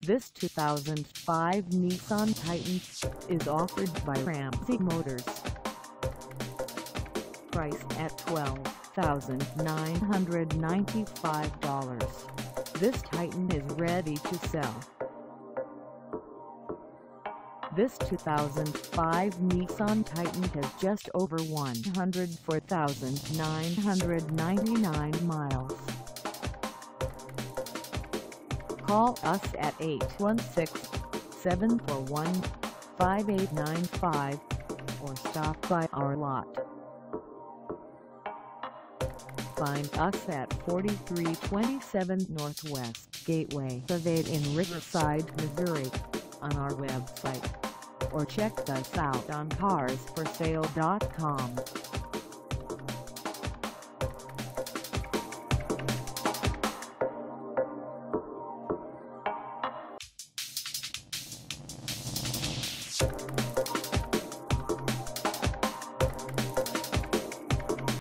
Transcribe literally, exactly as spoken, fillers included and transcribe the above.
This two thousand five Nissan Titan is offered by Ramsey Motors. Priced at twelve thousand nine hundred ninety-five dollars, this Titan is ready to sell. This two thousand five Nissan Titan has just over one hundred four thousand nine hundred ninety-nine miles. Call us at eight one six, seven four one, five eight nine five or stop by our lot. Find us at forty-three twenty-seven Northwest Gateway Ave in Riverside, Missouri, on our website, or check us out on cars for sale dot com.